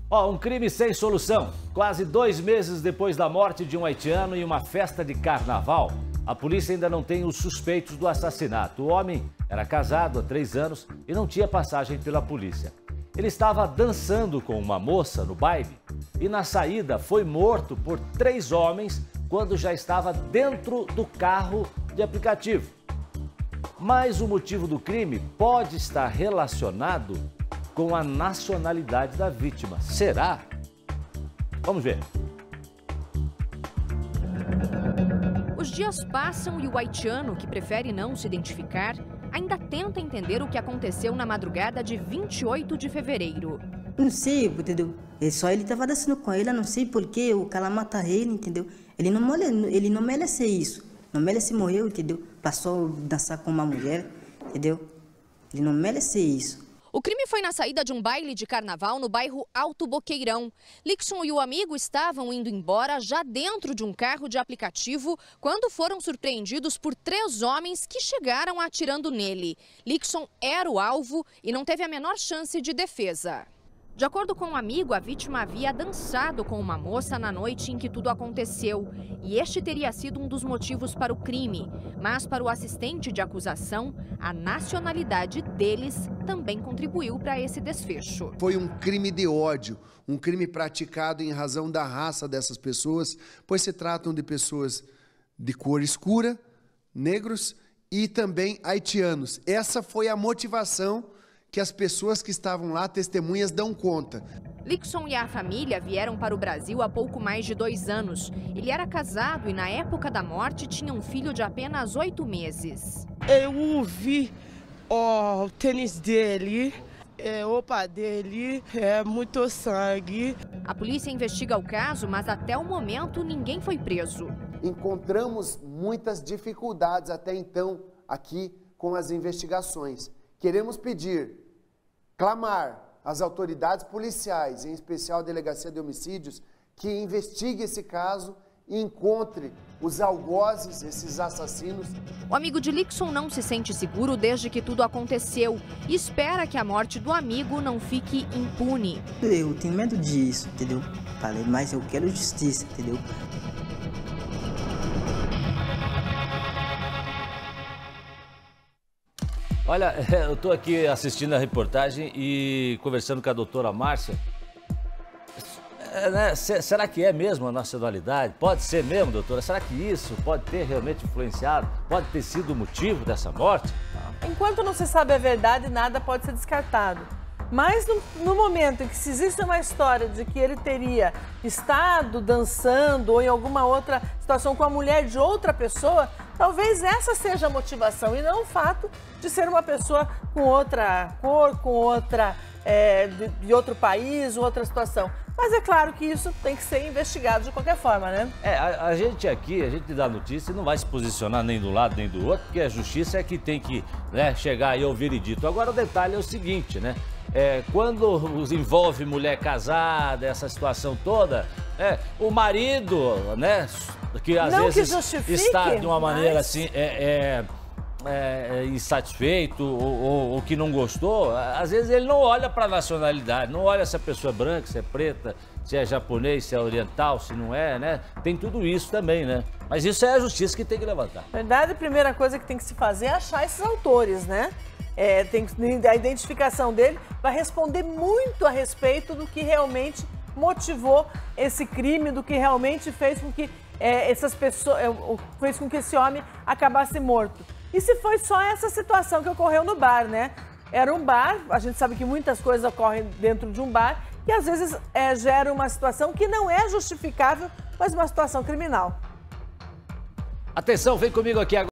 Um crime sem solução. Quase 2 meses depois da morte de um haitiano em uma festa de carnaval, a polícia ainda não tem os suspeitos do assassinato. O homem era casado há 3 anos e não tinha passagem pela polícia. Ele estava dançando com uma moça no baile e na saída foi morto por 3 homens quando já estava dentro do carro de aplicativo. Mas o motivo do crime pode estar relacionado com a nacionalidade da vítima. Será? Vamos ver. Os dias passam e o haitiano, que prefere não se identificar, ainda tenta entender o que aconteceu na madrugada de 28 de fevereiro. Não sei, entendeu? Só ele estava dançando com ela, não sei porquê, o cara mata ele, entendeu? Ele não merece isso, não merece morrer, entendeu? Passou a dançar com uma mulher, entendeu? Ele não merece isso. O crime foi na saída de um baile de carnaval no bairro Alto Boqueirão. Lixson e o amigo estavam indo embora já dentro de um carro de aplicativo quando foram surpreendidos por 3 homens que chegaram atirando nele. Lixson era o alvo e não teve a menor chance de defesa. De acordo com um amigo, a vítima havia dançado com uma moça na noite em que tudo aconteceu. E este teria sido um dos motivos para o crime. Mas para o assistente de acusação, a nacionalidade deles também contribuiu para esse desfecho. Foi um crime de ódio, um crime praticado em razão da raça dessas pessoas, pois se tratam de pessoas de cor escura, negros e também haitianos. Essa foi a motivação que as pessoas que estavam lá, testemunhas, dão conta. Lixson e a família vieram para o Brasil há pouco mais de 2 anos. Ele era casado e na época da morte tinha um filho de apenas 8 meses. Eu vi o tênis dele, roupa dele, muito sangue. A polícia investiga o caso, mas até o momento ninguém foi preso. Encontramos muitas dificuldades até então aqui com as investigações. Queremos pedir, clamar às autoridades policiais, em especial a Delegacia de Homicídios, que investigue esse caso e encontre os algozes, esses assassinos. O amigo de Lixson não se sente seguro desde que tudo aconteceu e espera que a morte do amigo não fique impune. Eu tenho medo disso, entendeu? Mas eu quero justiça, entendeu? Olha, eu estou aqui assistindo a reportagem e conversando com a doutora Márcia. Será que é mesmo a nacionalidade? Pode ser mesmo, doutora? Será que isso pode ter realmente influenciado? Pode ter sido o motivo dessa morte? Enquanto não se sabe a verdade, nada pode ser descartado. Mas no momento em que se existe uma história de que ele teria estado dançando ou em alguma outra situação com a mulher de outra pessoa, talvez essa seja a motivação e não o fato de ser uma pessoa com outra cor, com outra, de outro país, outra situação. Mas é claro que isso tem que ser investigado de qualquer forma, né? A gente aqui, a gente dá notícia e não vai se posicionar nem do lado nem do outro, porque a justiça é que tem que, né, chegar aí ao veredito. Agora o detalhe é o seguinte, né? Quando envolve mulher casada, essa situação toda, o marido, né, que às vezes está de uma maneira assim, insatisfeito ou que não gostou, às vezes ele não olha para a nacionalidade, não olha se a pessoa é branca, se é preta, se é japonês, se é oriental, se não é, né? Tem tudo isso também, né? Mas isso é a justiça que tem que levantar. Na verdade, a primeira coisa que tem que se fazer é achar esses autores, né? A identificação dele vai responder muito a respeito do que realmente motivou esse crime, do que realmente fez com que essas pessoas, fez com que esse homem acabasse morto. E se foi só essa situação que ocorreu no bar, né? Era um bar, a gente sabe que muitas coisas ocorrem dentro de um bar e às vezes gera uma situação que não é justificável, mas uma situação criminal. Atenção, vem comigo aqui agora.